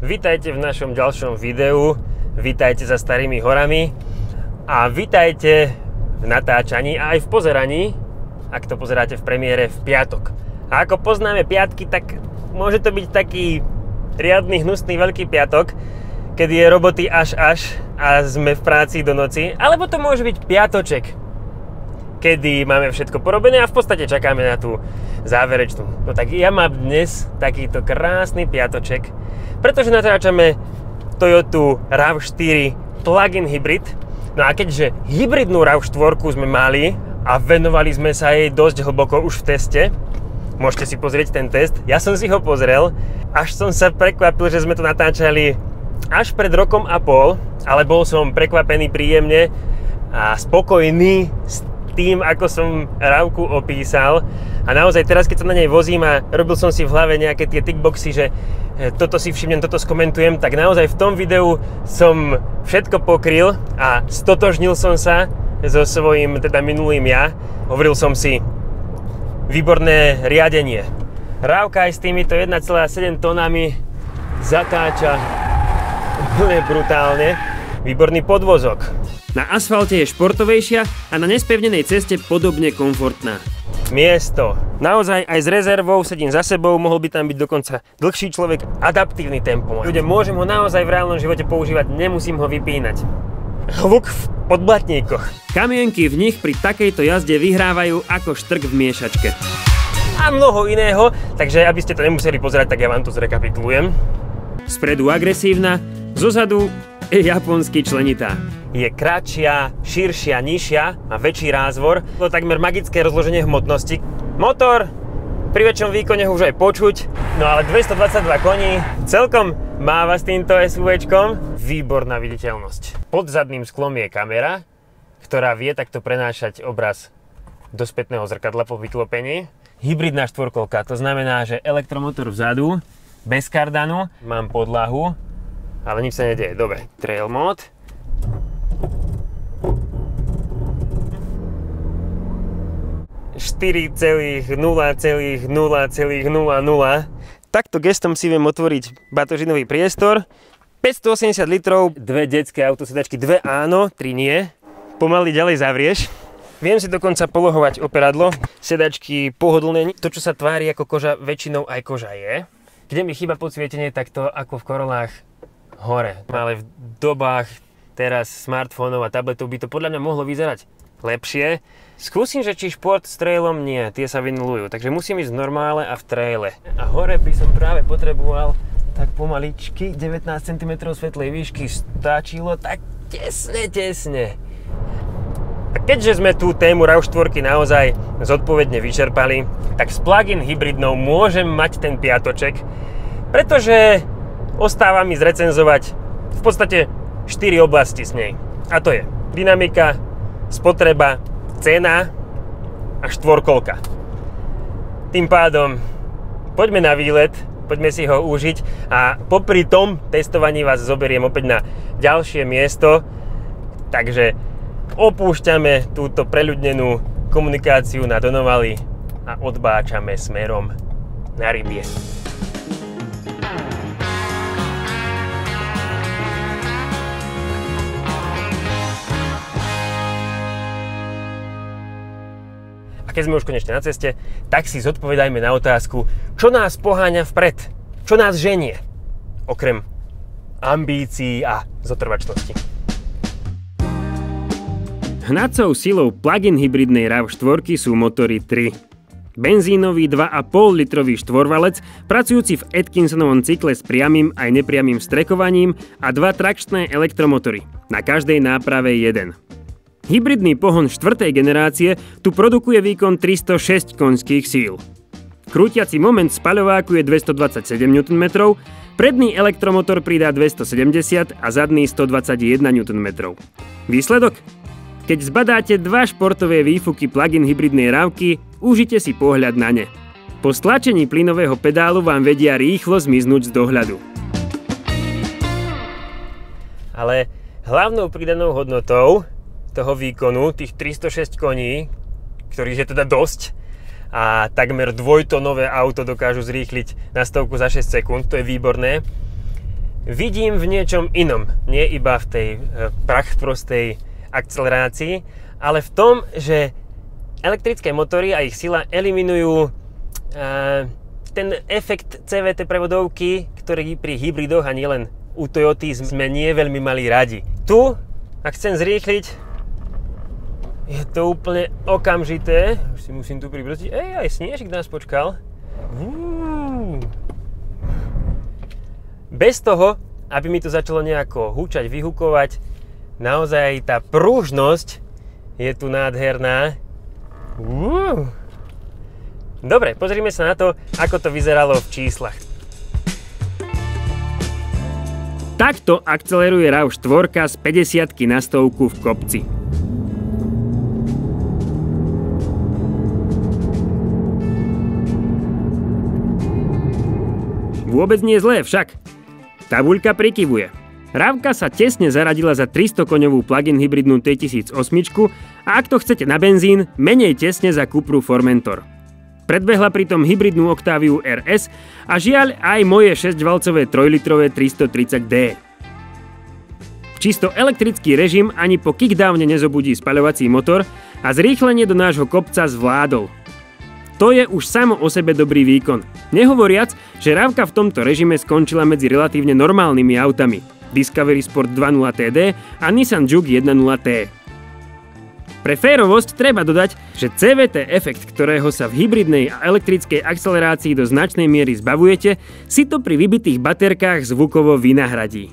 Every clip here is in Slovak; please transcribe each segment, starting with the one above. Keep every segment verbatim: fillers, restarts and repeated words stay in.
Vítajte v našom ďalšom videu, vítajte za Starými horami a vítajte v natáčaní a aj v pozeraní, ak to pozeráte v premiére v piatok. A ako poznáme piatky, tak môže to byť taký riadny, hnusný veľký piatok, kedy je roboty až až a sme v práci do noci, alebo to môže byť piatoček, kedy máme všetko porobené a v podstate čakáme na tú záverečnú. No tak ja mám dnes takýto krásny piatoček, pretože natáčame Toyota rav štyri plug-in hybrid. No a keďže hybridnú rav štyri sme mali a venovali sme sa jej dosť hlboko už v teste, môžete si pozrieť ten test, ja som si ho pozrel, až som sa prekvapil, že sme to natáčali až pred rokom a pol, ale bol som prekvapený príjemne a spokojný s tým, ako som rávku opísal. A naozaj teraz, keď sa na nej vozím a robil som si v hlave nejaké tie tickboxy, že toto si všimnem, toto skomentujem, tak naozaj v tom videu som všetko pokryl a stotožnil som sa so svojím teda minulým ja. Hovoril som si, výborné riadenie. Rávka aj s týmito jeden celá sedem tónami zatáča úplne brutálne. Výborný podvozok. Na asfalte je športovejšia a na nespevnenej ceste podobne komfortná. Miesto. Naozaj aj s rezervou sedím za sebou, mohol by tam byť dokonca dlhší človek, adaptívny tempo. Ľudia, môžem ho naozaj v reálnom živote používať, nemusím ho vypínať. Hluk v podblatníkoch. Kamienky v nich pri takejto jazde vyhrávajú ako štrk v miešačke. A mnoho iného, takže aby ste to nemuseli pozerať, tak ja vám to zrekapitulujem. Spredu agresívna, zozadu je japonsky členitá. Je kratšia, širšia, nižšia, má väčší rázvor. To takmer magické rozloženie hmotnosti. Motor pri väčšom výkone už aj počuť, no ale dvestodvadsaťdva koní, celkom máva s týmto SUVčkom. Výborná viditeľnosť. Pod zadným sklom je kamera, ktorá vie takto prenášať obraz do spätného zrkadla po vyklopení. Hybridná štvorkolka, to znamená, že elektromotor vzadu, bez kardanu, mám podlahu, ale nič sa nedieje. Dobre, trail mode. štyri nula nula nula nula. Takto gestom si viem otvoriť batožinový priestor. päťstoosemdesiat litrov, dve detské autosedačky, dve áno, tri nie. Pomaly ďalej zavrieš. Viem si dokonca polohovať operadlo. Sedačky pohodlné. To, čo sa tvári ako koža, väčšinou aj koža je. Kde mi chýba podsvietenie, tak to ako v Corolách hore. Ale v dobách teraz smartfónov a tabletov by to podľa mňa mohlo vyzerať lepšie. Skúsim, že či šport s trailom nie, tie sa vynulujú, takže musím ísť v normále a v traile. A hore by som práve potreboval tak pomaličky, devätnásť centimetrov svetlej výšky, stačilo tak tesne, tesne. A keďže sme tú tému rav štyri naozaj zodpovedne vyčerpali, tak s plug-in hybridnou môžem mať ten piatoček, pretože ostáva mi zrecenzovať v podstate štyri oblasti s nej. A to je dynamika, spotreba, cena a štvorkolka. Tým pádom poďme na výlet, poďme si ho užiť a popri tom testovaní vás zoberiem opäť na ďalšie miesto. Takže opúšťame túto preľudnenú komunikáciu na Donovali a odbáčame smerom na Rybie. Keď sme už konečne na ceste, tak si zodpovedajme na otázku, čo nás poháňa vpred, čo nás ženie, okrem ambícií a zotrvačnosti. Hnacou silou plug-in hybridnej rav štyri sú motory tri. Benzínový dva a pol litrový štvorvalec, pracujúci v Atkinsonovom cykle s priamym aj nepriamym vstrekovaním a dva trakčné elektromotory, na každej náprave jeden. Hybridný pohon štvrtej generácie tu produkuje výkon tristošesť koňských síl. Krútiaci moment spaľováku je dvestodvadsaťsedem newtonmetrov, predný elektromotor pridá dvestosedemdesiat a zadný stodvadsaťjeden newtonmetrov. Výsledok? Keď zbadáte dva športové výfuky plug-in hybridnej rávky, užite si pohľad na ne. Po stlačení plynového pedálu vám vedia rýchlo zmiznúť z dohľadu. Ale hlavnou pridanou hodnotou toho výkonu, tých tristošesť koní, ktorých je teda dosť, a takmer dvojtonové auto dokážu zrýchliť na stovku za šesť sekúnd, to je výborné, vidím v niečom inom. Nie iba v tej prachprostej akcelerácii, ale v tom, že elektrické motory a ich sila eliminujú uh, ten efekt cé vé té prevodovky, ktorý pri hybridoch a nielen u Toyoty sme nie veľmi mali radi. Tu, ak chcem zrýchliť, je to úplne okamžité. Už si musím tu pribrzdiť. Ej, aj snežik nás počkal. Uú. Bez toho, aby mi to začalo nejako húčať, vyhukovať, naozaj tá pružnosť je tu nádherná. Uú. Dobre, pozrime sa na to, ako to vyzeralo v číslach. Takto akceleruje RAV štyri z päťdesiatky na stovku v kopci. Vôbec nie zlé však. Tabuľka prikyvuje. RAVka sa tesne zaradila za tristo koňovú plug-in hybridnú T tisíc osem a ak to chcete na benzín, menej tesne za Cupru Formentor. Predbehla pritom hybridnú Octaviu er es a žiaľ aj moje šesťvalcové trojlitrové tristotridsať dé. Čisto elektrický režim ani po kickdowne nezobudí spaľovací motor a zrýchlenie do nášho kopca zvládol. To je už samo o sebe dobrý výkon. Nehovoriac, že RAVka v tomto režime skončila medzi relatívne normálnymi autami Discovery Sport dva nula té dé a Nissan Juke jeden nula té. Pre férovosť treba dodať, že cé vé té efekt, ktorého sa v hybridnej a elektrickej akcelerácii do značnej miery zbavujete, si to pri vybitých baterkách zvukovo vynahradí.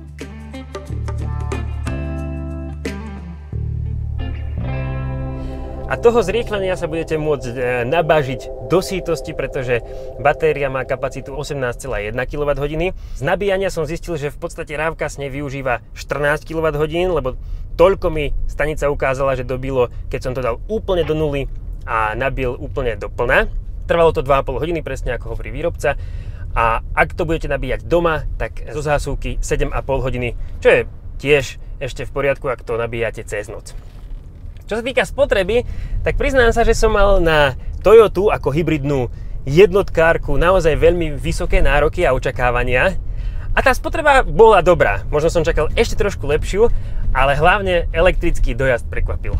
A toho zrýchlenia sa budete môcť nabažiť do sítosti, pretože batéria má kapacitu osemnásť celá jedna kilowatthodiny. Z nabíjania som zistil, že v podstate RAVka s nej využíva štrnásť kilowatthodín, lebo toľko mi stanica ukázala, že dobilo, keď som to dal úplne do nuly a nabil úplne do plna. Trvalo to dva a pol hodiny, presne ako hovorí výrobca. A ak to budete nabíjať doma, tak zo zásuvky sedem a pol hodiny, čo je tiež ešte v poriadku, ak to nabíjate cez noc. Čo sa týka spotreby, tak priznám sa, že som mal na Toyotu ako hybridnú jednotkárku naozaj veľmi vysoké nároky a očakávania. A tá spotreba bola dobrá. Možno som čakal ešte trošku lepšiu, ale hlavne elektrický dojazd prekvapil.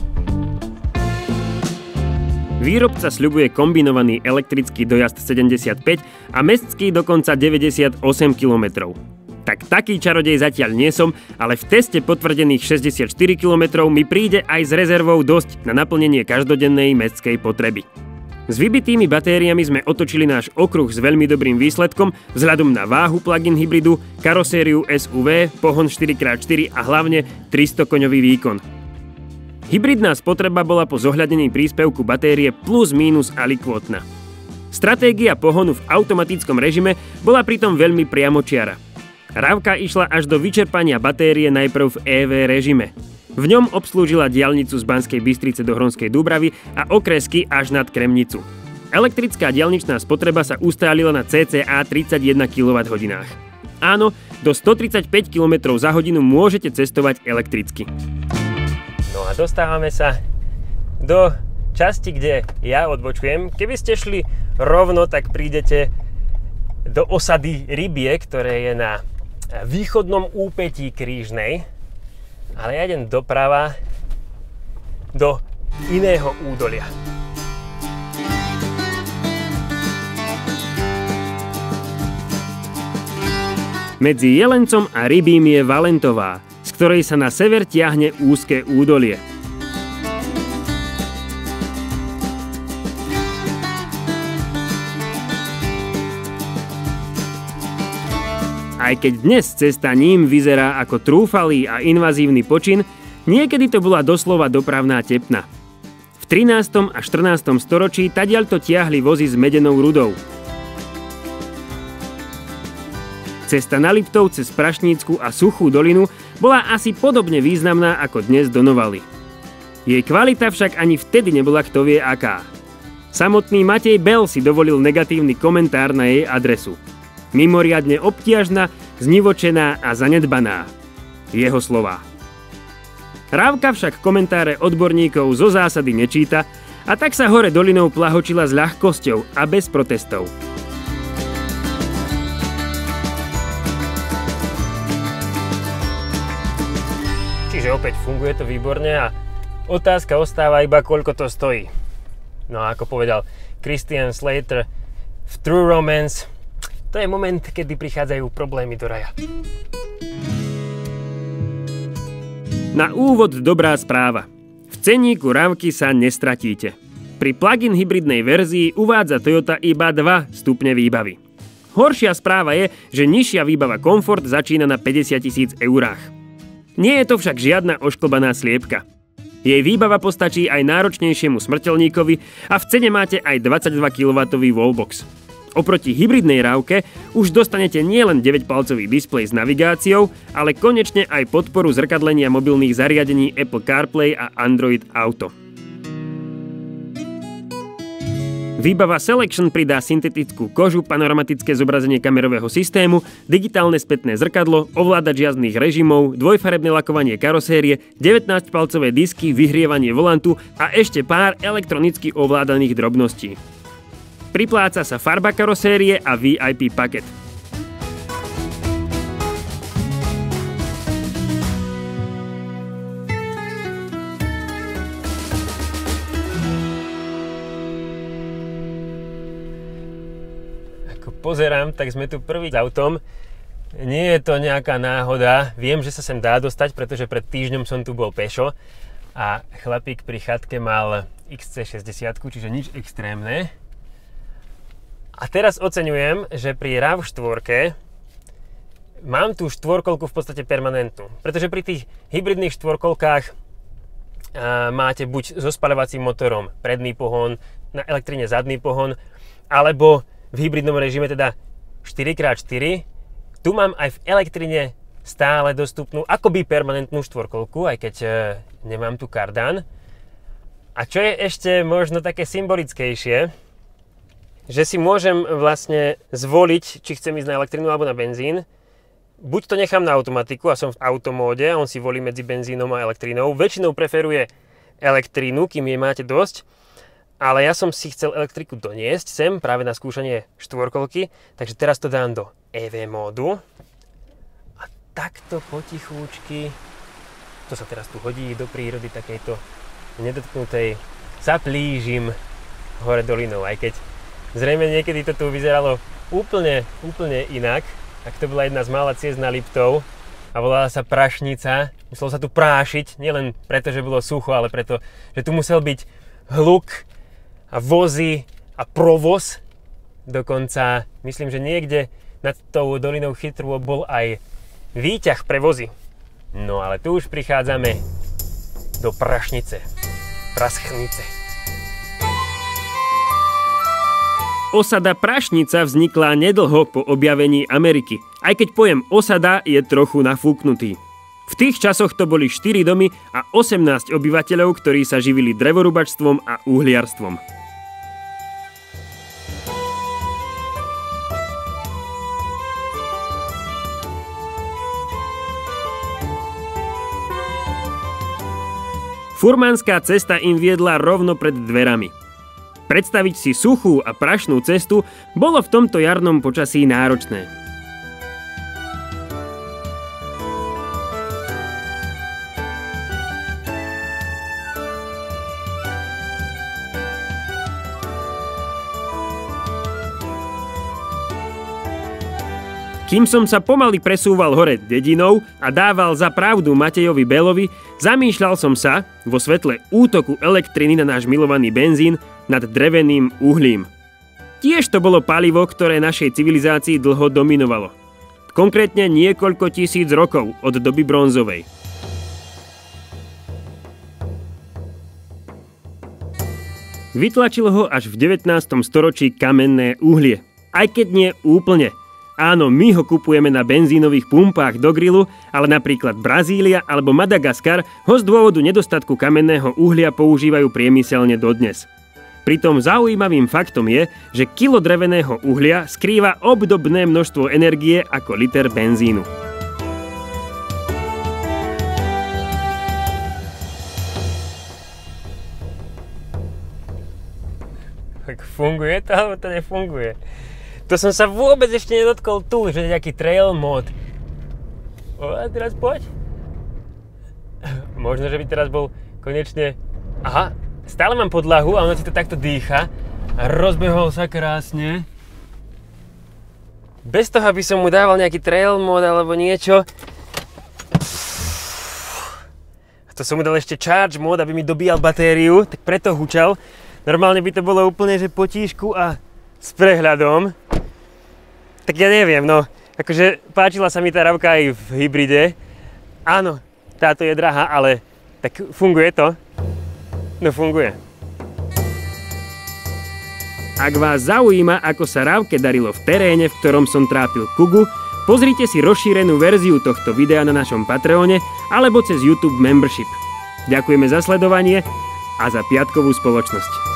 Výrobca sľubuje kombinovaný elektrický dojazd sedemdesiatpäť a mestský dokonca deväťdesiatosem kilometrov. Tak taký čarodej zatiaľ nie som, ale v teste potvrdených šesťdesiatštyri kilometrov mi príde aj s rezervou dosť na naplnenie každodennej mestskej potreby. S vybitými batériami sme otočili náš okruh s veľmi dobrým výsledkom vzhľadom na váhu plug-in hybridu, karosériu es ú vé, pohon štyri krát štyri a hlavne tristo koňový výkon. Hybridná spotreba bola po zohľadnení príspevku batérie plus mínus alikvotná. Stratégia pohonu v automatickom režime bola pritom veľmi priamočiara. RAVka išla až do vyčerpania batérie najprv v é vé režime. V ňom obslúžila diaľnicu z Banskej Bystrice do Hronskej Dúbravy a okresky až nad Kremnicu. Elektrická diaľničná spotreba sa ustálila na cca tridsaťjeden kilowatthodín. Áno, do stotridsaťpäť kilometrov za hodinu môžete cestovať elektricky. No a dostávame sa do časti, kde ja odbočujem. Keby ste šli rovno, tak prídete do osady Rybie, ktoré je na východnom úpetí Krížnej, ale ja idem doprava do iného údolia. Medzi Jelencom a Rybím je Valentová, z ktorej sa na sever tiahne úzke údolie. Aj keď dnes cesta ním vyzerá ako trúfalý a invazívny počin, niekedy to bola doslova dopravná tepna. V trinástom a štrnástom storočí tadiaľto tiahli vozy s medenou rudou. Cesta na Liptov cez Prašnícku a Suchú dolinu bola asi podobne významná ako dnes do Novaly. Jej kvalita však ani vtedy nebola kto vie aká. Samotný Matej Bell si dovolil negatívny komentár na jej adresu. Mimoriadne obtiažná, znivočená a zanedbaná. Jeho slová. RAVka však komentáre odborníkov zo zásady nečíta a tak sa hore dolinou plahočila s ľahkosťou a bez protestov. čiže opäť funguje to výborne a otázka ostáva iba, koľko to stojí. No a ako povedal Christian Slater v True Romance, to je moment, kedy prichádzajú problémy do raja. Na úvod dobrá správa. V ceníku rávky sa nestratíte. Pri plug-in hybridnej verzii uvádza Toyota iba dva stupne výbavy. Horšia správa je, že nižšia výbava Comfort začína na päťdesiat tisíc eurách. Nie je to však žiadna ošklbaná sliepka. Jej výbava postačí aj náročnejšiemu smrteľníkovi a v cene máte aj dvadsaťdva kilowattov wallbox. Oproti hybridnej rávke už dostanete nielen deväťpalcový displej s navigáciou, ale konečne aj podporu zrkadlenia mobilných zariadení Apple CarPlay a Android Auto. Výbava Selection pridá syntetickú kožu, panoramatické zobrazenie kamerového systému, digitálne spätné zrkadlo, ovládač jazdných režimov, dvojfarebné lakovanie karosérie, devätnásťpalcové disky, vyhrievanie volantu a ešte pár elektronicky ovládaných drobností. Pripláca sa farba karosérie a vé í pé paket. Pozerám, tak sme tu prvý s autom. Nie je to nejaká náhoda. Viem, že sa sem dá dostať, pretože pred týždňom som tu bol pešo a chlapík pri chatke mal iks cé šesťdesiat, čiže nič extrémne. A teraz oceňujem, že pri ráv štyri mám tú štvorkolku v podstate permanentnú. Pretože pri tých hybridných štvorkolkách máte buď so spaľovacím motorom predný pohon, na elektrine zadný pohon, alebo v hybridnom režime teda štyri krát štyri. Tu mám aj v elektrine stále dostupnú akoby permanentnú štvorkolku, aj keď e, nemám tu kardan. A čo je ešte možno také symbolickejšie, že si môžem vlastne zvoliť, či chcem ísť na elektrinu alebo na benzín. Buď to nechám na automatiku a som v automóde a on si volí medzi benzínom a elektrínou. Väčšinou preferuje elektrínu, kým jej máte dosť. Ale ja som si chcel elektriku doniesť sem práve na skúšanie štvorkolky, takže teraz to dám do é vé módu a takto potichúčky, to sa teraz tu hodí do prírody takejto nedotknutej, sa plížim hore dolinou, aj keď zrejme niekedy to tu vyzeralo úplne, úplne inak, tak to bola jedna z mála ciest na Liptov a volala sa Prašnica, muselo sa tu prášiť, nielen preto, že bolo sucho, ale preto, že tu musel byť hluk a vozy a provoz. Dokonca myslím, že niekde nad tou dolinou Chytru bol aj výťah pre vozy. No ale tu už prichádzame do Prašnice. Praschnice. Osada Prašnica vznikla nedlho po objavení Ameriky. Aj keď pojem osada je trochu nafúknutý. V tých časoch to boli štyri domy a osemnásť obyvateľov, ktorí sa živili drevorubačstvom a uhliarstvom. Furmanská cesta im viedla rovno pred dverami. Predstaviť si suchú a prašnú cestu bolo v tomto jarnom počasí náročné. Kým som sa pomaly presúval hore dedinou a dával za pravdu Matejovi Belovi, zamýšľal som sa, vo svetle útoku elektriny na náš milovaný benzín, nad dreveným uhlím. Tiež to bolo palivo, ktoré našej civilizácii dlho dominovalo. Konkrétne niekoľko tisíc rokov od doby bronzovej. Vytlačilo ho až v devätnástom storočí kamenné uhlie. Aj keď nie úplne. Áno, my ho kupujeme na benzínových pumpách do grilu, ale napríklad Brazília alebo Madagaskar ho z dôvodu nedostatku kamenného uhlia používajú priemyselne dodnes. Pritom zaujímavým faktom je, že kilo dreveného uhlia skrýva obdobné množstvo energie ako liter benzínu. Tak funguje to, alebo to nefunguje? To som sa vôbec ešte nedotkol tu, že nejaký trail mod. O, a teraz poď. Možno, že by teraz bol konečne... Aha, stále mám podlahu a ono si to takto dýcha. A rozbehol sa krásne. Bez toho, aby som mu dával nejaký trail mod alebo niečo. A to som mu dal ešte charge mod, aby mi dobíjal batériu, tak preto hučal. Normálne by to bolo úplne, že potíšku a s prehľadom. Tak ja neviem, no. Akože páčila sa mi tá Ravka aj v hybride. Áno, táto je drahá, ale tak funguje to. No funguje. Ak vás zaujíma, ako sa Ravke darilo v teréne, v ktorom som trápil Kugu, pozrite si rozšírenú verziu tohto videa na našom Patreone alebo cez YouTube Membership. Ďakujeme za sledovanie a za piatkovú spoločnosť.